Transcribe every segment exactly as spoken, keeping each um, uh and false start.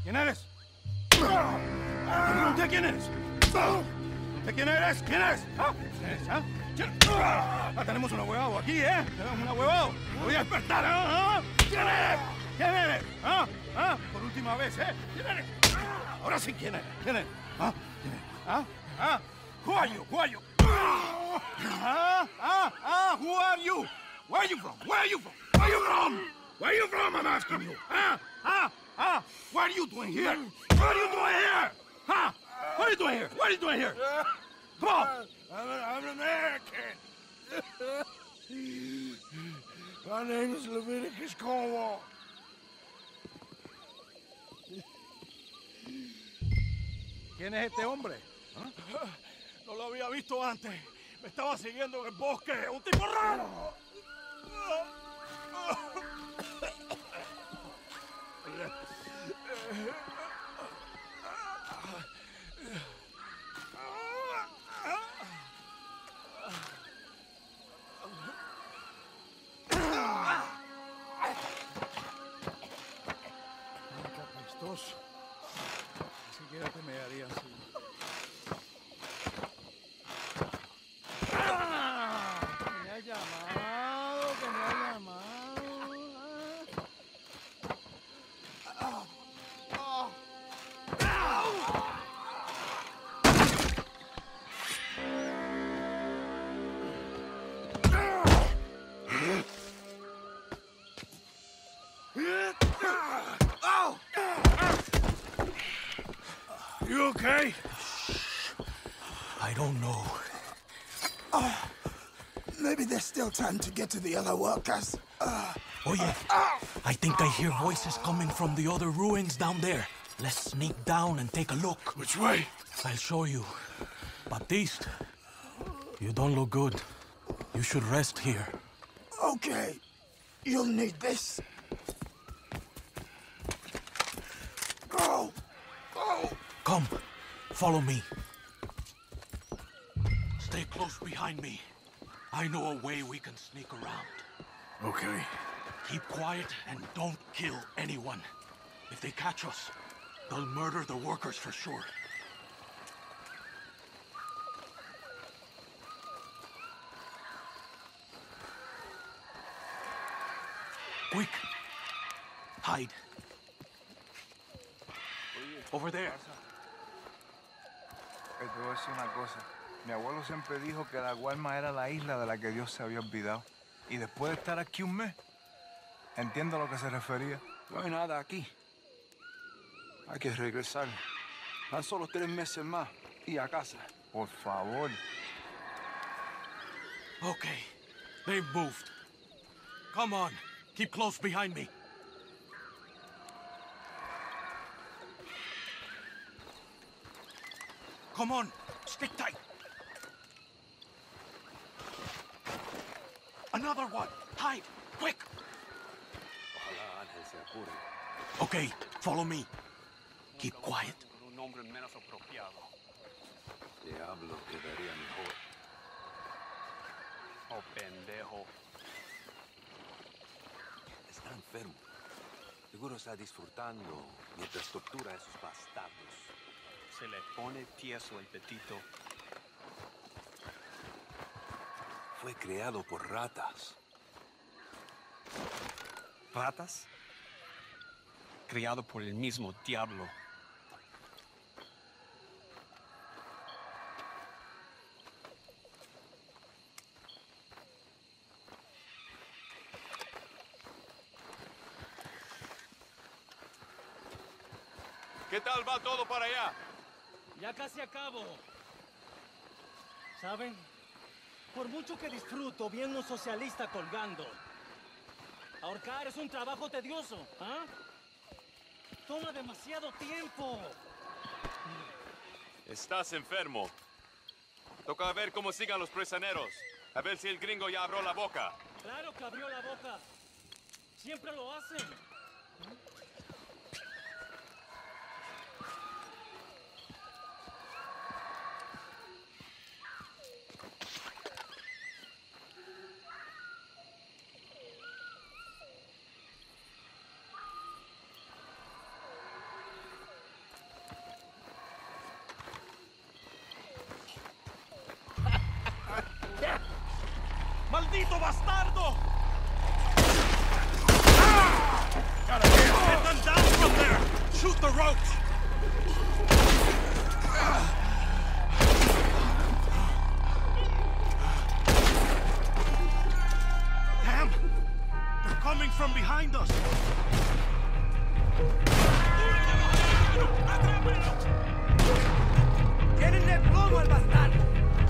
¿Quién eres? Te pregunté quién eres. ¿De quién eres? ¿Quién eres? ¿Ah? ¿Quién eres? ¿Ah? ¿Quién? Ah, tenemos un ahuevado aquí, ¿eh? Tenemos un ahuevado. Me voy a despertar, ¿ah? ¿Quién eres? ¿Quién eres? ¿Ah? ¿Ah? Por última vez, ¿eh? ¿Quién eres? Ahora sí, ¿quién eres? ¿Quién eres? ¿Ah? ¿Quién eres? ¿Ah? ¿Ah? Who are you? Who are you? Ah, ah, ah, who are you? Where are you from? Where are you from? Where are you from? Where are you from, I'm asking you? Ah, ah, ah, what are you doing here? What are you doing here? Huh? What are you doing here? What are you doing here? Come on. I'm an, I'm an American. My name is Leviticus Cornwall. ¿Quién es este hombre? ¿Ah? No lo había visto antes. Me estaba siguiendo en el bosque. ¡Un tipo raro! Qué apestoso. Ni siquiera te me haría así. Me ha llamado, que me ha llamado. Ah. Ah. Ah. You okay? I don't know. Uh, maybe there's still time to get to the other workers. Uh, Oye, I think I hear voices coming from the other ruins down there. Let's sneak down and take a look. Which way? I'll show you. Baptiste, you don't look good. You should rest here. Okay. You'll need this. Go! Go! Come, follow me. Stay close behind me. I know a way we can sneak around. Okay. Keep quiet and don't kill anyone. If they catch us, they'll murder the workers for sure. Quick! Hide. Over there. Te voy a decir una cosa. Mi abuelo siempre dijo que la Guarma era la isla de la que Dios se había olvidado. Y después de estar aquí un mes, entiendo a lo que se refería. No hay nada aquí. Hay que regresar. Tan solo tres meses más y a casa. Por favor. Okay, they've moved. Come on, keep close behind me. Come on, stick tight. Another one, hide, quick. Okay, follow me. Keep quiet. Un nombre menos apropiado. Diablo, quedaría mejor. Oh, pendejo. Está enfermo. Seguro está disfrutando mientras tortura a esos bastardos. Se le pone tieso el petito. Fue creado por ratas. ¿Ratas? Criado por el mismo diablo. ¿Qué tal va todo para allá? Ya casi acabo. ¿Saben? Por mucho que disfruto viendo un socialista colgando, ahorcar es un trabajo tedioso, ¿ah? Toma demasiado tiempo. Estás enfermo. Toca ver cómo sigan los prisioneros. A ver si el gringo ya abrió la boca. Claro que abrió la boca. Siempre lo hacen. bastardo! Gotta get them down from there! Shoot the ropes! Damn! They're coming from behind us! ¡Tírenle plomo al bastardo!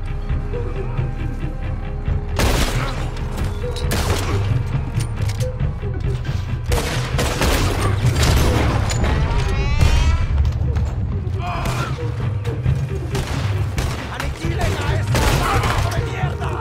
¡Aniquilen a esa barba de mierda!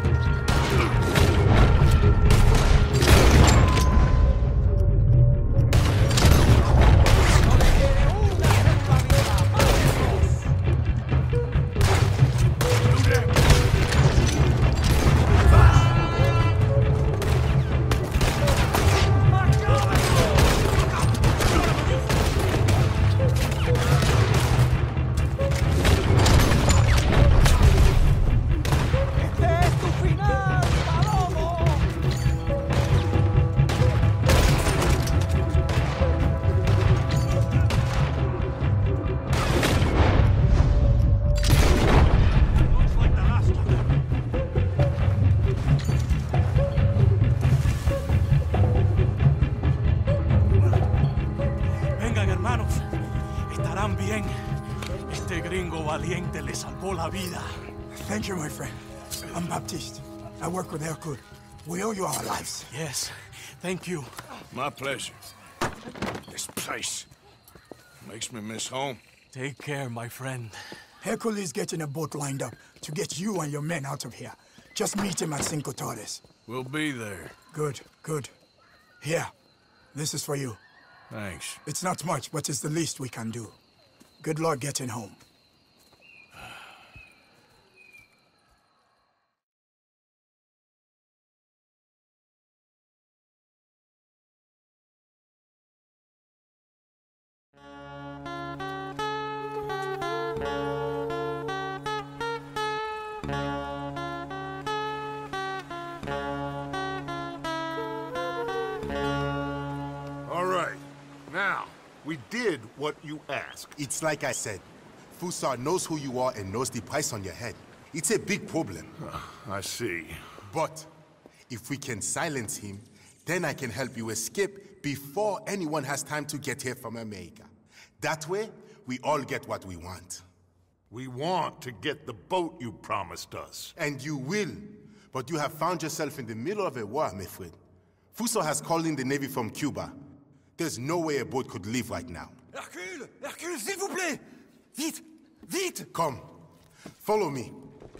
Valiente le salvó la vida. Thank you, my friend. I'm Baptiste. I work with Hercule. We owe you our lives. Yes, thank you. My pleasure. This place makes me miss home. Take care, my friend. Hercule is getting a boat lined up to get you and your men out of here. Just meet him at Cinco Torres. We'll be there. Good, good. Here, this is for you. Thanks. It's not much, but it's the least we can do. Good luck getting home. We did what you asked. It's like I said. Fussar knows who you are and knows the price on your head. It's a big problem. Uh, I see. But if we can silence him, then I can help you escape before anyone has time to get here from America. That way, we all get what we want. We want to get the boat you promised us. And you will. But you have found yourself in the middle of a war, my friend. Fussar has called in the Navy from Cuba. There's no way a boat could leave right now. Hercule! Hercule, s'il vous plaît! Vite! Vite! Come. Follow me.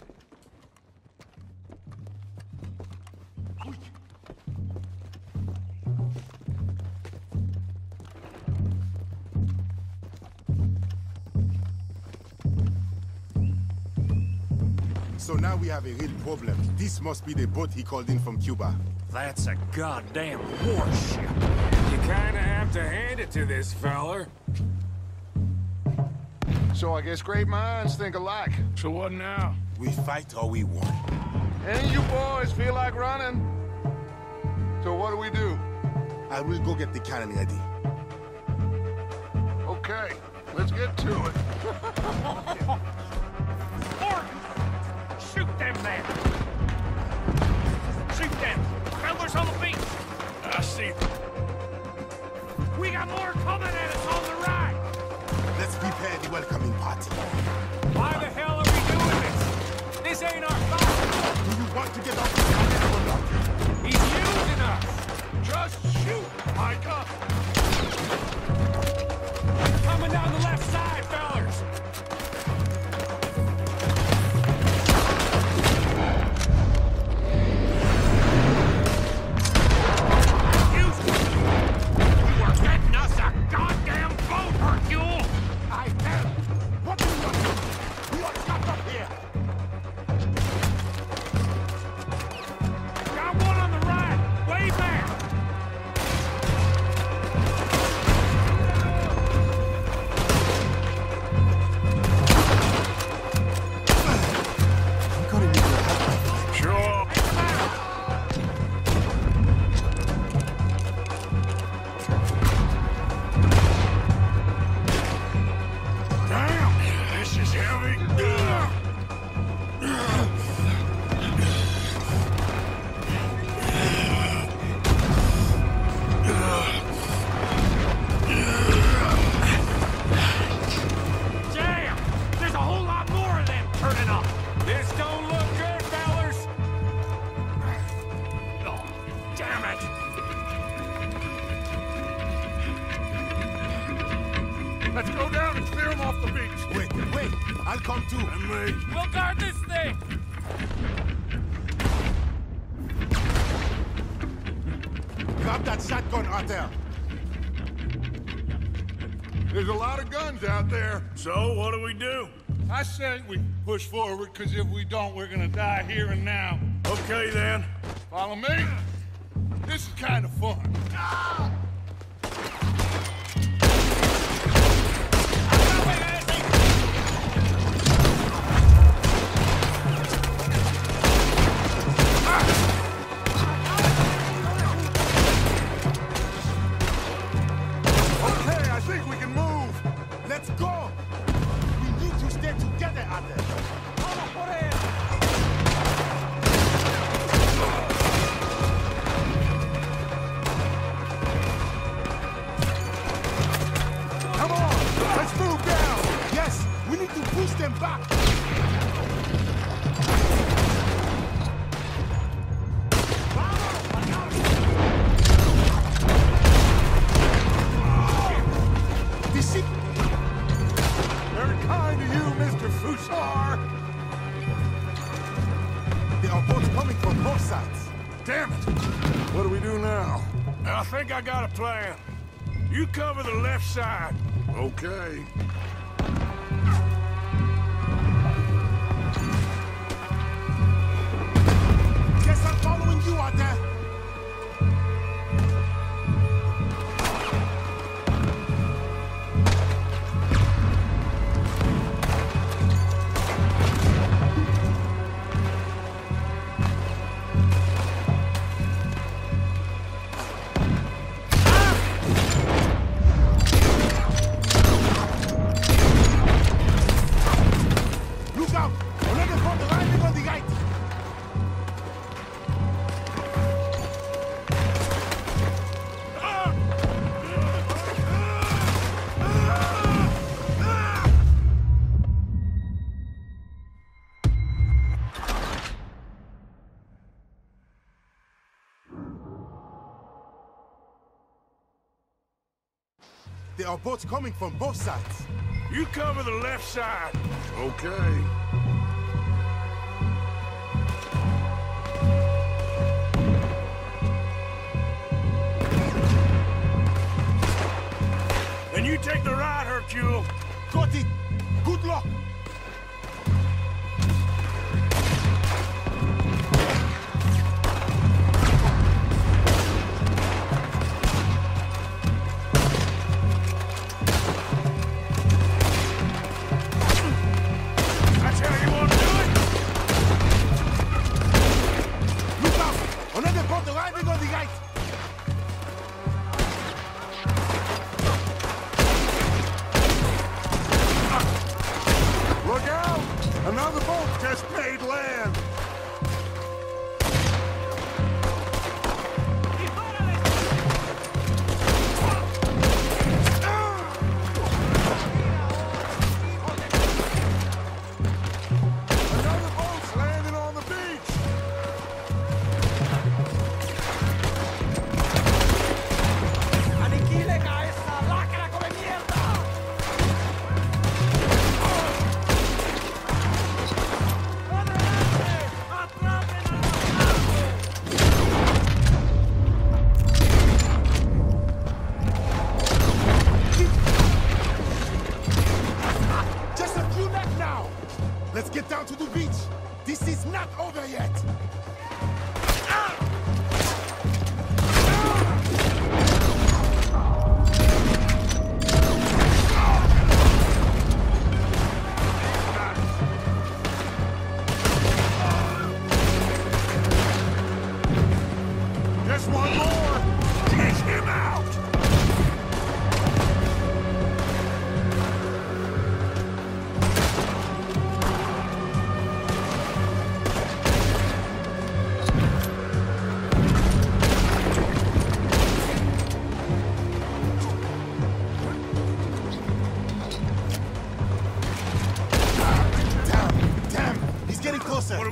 So now we have a real problem. This must be the boat he called in from Cuba. That's a goddamn warship. You kinda have to hand it to this feller. So I guess great minds think alike. So what now? We fight or we won. Any of you boys feel like running? So what do we do? I will go get the cannon ready. Okay, let's get to it. Shoot them, man! Shoot them! Fellers on the beach! I see them. We got more coming at us on the right! Let's prepare the welcoming party. Why the hell are we doing this? This ain't our fight! Do you want to get off the cannon or not? He's using us! Just shoot, Micah! Coming down the left side, fellers! Let's go down and clear them off the beach. Wait, wait. I'll come too. And me. We'll guard this thing! Grab that shotgun out there. There's a lot of guns out there. So, what do we do? I say we push forward, because if we don't, we're gonna die here and now. Okay, then. Follow me? This is kind of fun. Ah! I got a plan. You cover the left side. Okay. Guess I'm following you out there. There are boats coming from both sides. You cover the left side. Okay. And you take the right, Hercule. Got it. Good luck.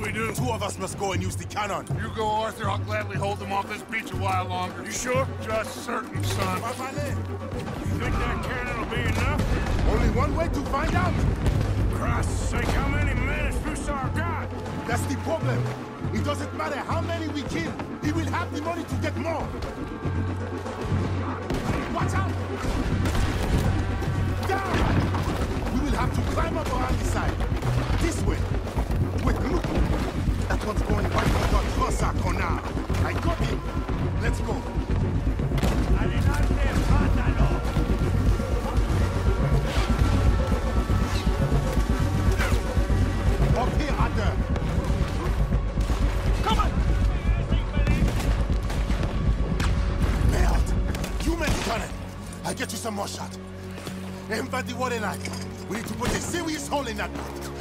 we do? Two of us must go and use the cannon. You go, Arthur. I'll gladly hold them off this beach a while longer. You sure? Just certain, son. You think that cannon will be enough? Only one way to find out. Christ's sake, how many men has Fusar got? That's the problem. It doesn't matter how many we kill. He will have the money to get more. Watch out! Down! We will have to climb up around the side. This way. Wait, look. That one's going right for the Trosa Kona. I got him. Let's go. Adelante, mátalo! Up here, Arthur. Come on! Merde! You men cannon. I'll get you some more shot. Aim for the water line. We need to put a serious hole in that boat.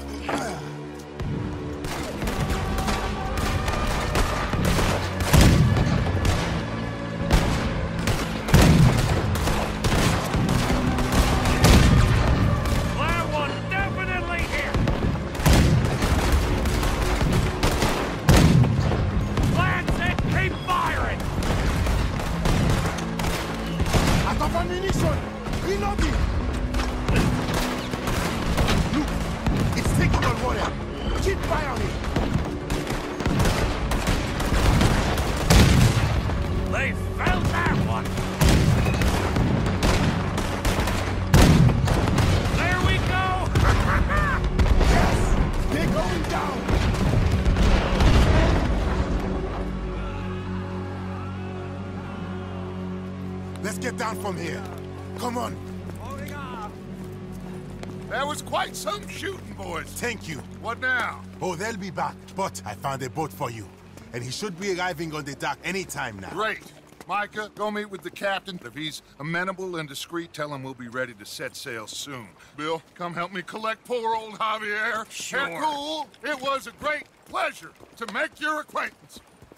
Let's get down from here. Come on. That was quite some shooting, boys. Thank you. What now? Oh, they'll be back. But I found a boat for you. And he should be arriving on the dock any time now. Great. Micah, go meet with the captain. If he's amenable and discreet, tell him we'll be ready to set sail soon. Bill, come help me collect poor old Javier. Sure. Cool. It was a great pleasure to make your acquaintance.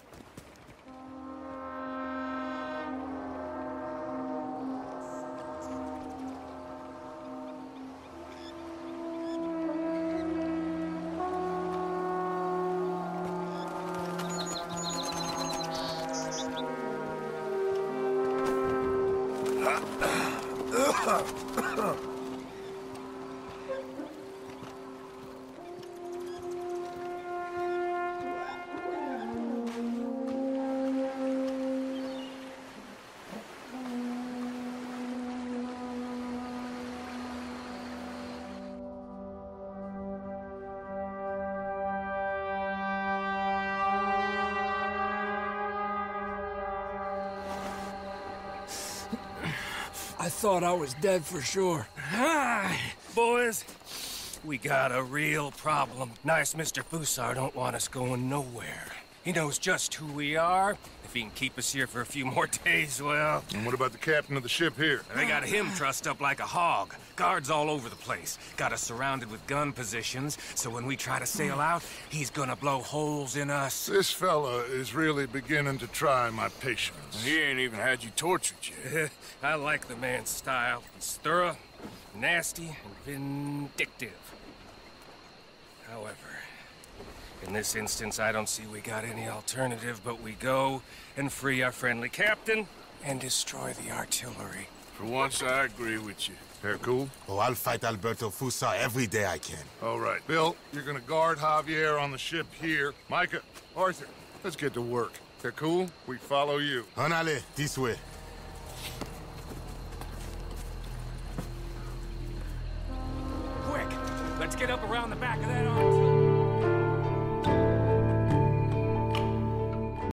I thought I was dead for sure. Hi, boys. We got a real problem. Nice Mister Fusar don't want us going nowhere. He knows just who we are. If he can keep us here for a few more days, well... And what about the captain of the ship here? They got him trussed up like a hog. Guards all over the place. Got us surrounded with gun positions, so when we try to sail out, he's gonna blow holes in us. This fella is really beginning to try my patience. He ain't even had you tortured yet. I like the man's style. He's thorough, nasty, and vindictive. However, in this instance, I don't see we got any alternative, but we go and free our friendly captain and destroy the artillery. For once, I agree with you. They're cool? Oh, I'll fight Alberto Fusar every day I can. All right. Bill, you're gonna guard Javier on the ship here. Micah, Arthur, let's get to work. They're cool? We follow you. Anale, this way. Quick! Let's get up around the back of that arm.